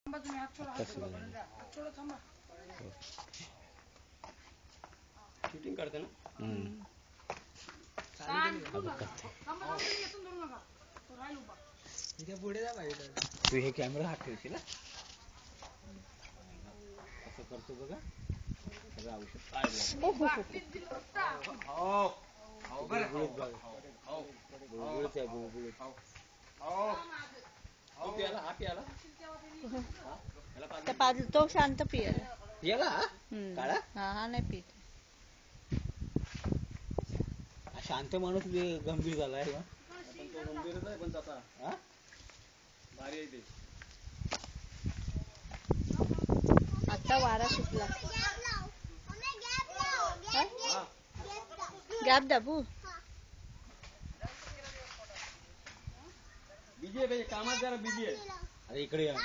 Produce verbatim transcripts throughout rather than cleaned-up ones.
shooting करते ना पुढे जा पाहिजे तू हे कॅमेरा हात ठेवशील असं करतो बघा सगळं औषध तो शांत पियला पियाला काळा हा नाही पित शांत माणूस गंभीर झालाय पण तो गंभीरच आहे पण आता हा भारी आहे ते आता वारा सुटला गॅप दाबू बिजी आहे कामात जरा बिजी आहे अरे इकडे या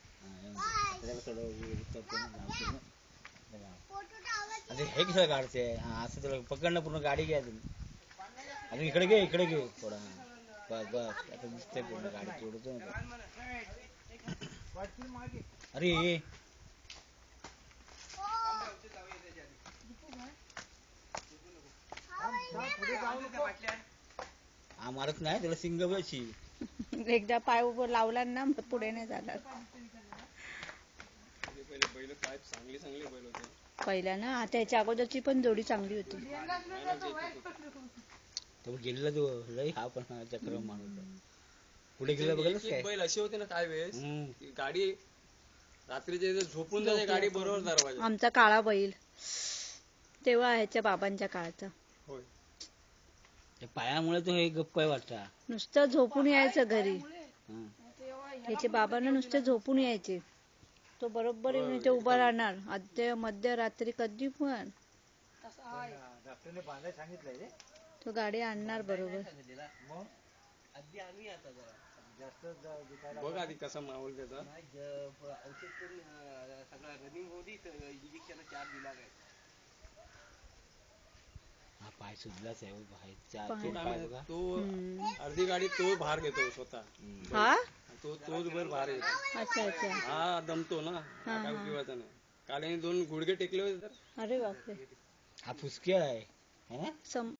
अरे हे कसं काढते हा असं तुला पकडणं पूर्ण गाडी घ्या तुम्ही अरे इकडे घे इकडे घे थोडा बस बस आता दिसतंय पूर्ण गाडी सोडतो अरे हा मारत नाही त्याला सिंग बशी एकदा पाय उभं लावला ना पुढे नाही जाणार बैल काय चांगली चांगली बैल होते पहिल्या ना आता याच्या अगोदरची पण जोडी चांगली होती तो गेलेला तो लई हा पण चक्र माणूस पुढे गेला बघायलाच काय बैल अशी होते ना काय वेळेस गाडी रात्रीच्या झोपून जाते गाडी बरोबर दरवाजा आमचा काळा बैल तेव्हा ह्याच्या बाबांच्या काळाचा होय पायामुळे तो हे गप्प आहे वाटतं नुसतं झोपून यायचं घरी त्याचे बाबांना नुसते झोपून यायचे तो बरोबर येऊन इथे उभा राहणार आद्य मध्यरात्री कधी पण तो गाडी आणणार बरोबर बघ आधी कसा माहोल त्याचा औषध करून सगळा रनिंग होती इंजेक्शन चार दिला काय हा पाय सुजलाच आहे तो अर्धी गाडी तो भार घेतो स्वतः हा तो तोच बैल भार घेतो अच्छा अच्छा हा दमतो ना काय उपयोगाचा नाही काल दोन गुडघे टेकले होते तर अरे बापरे हा फुसकी आहे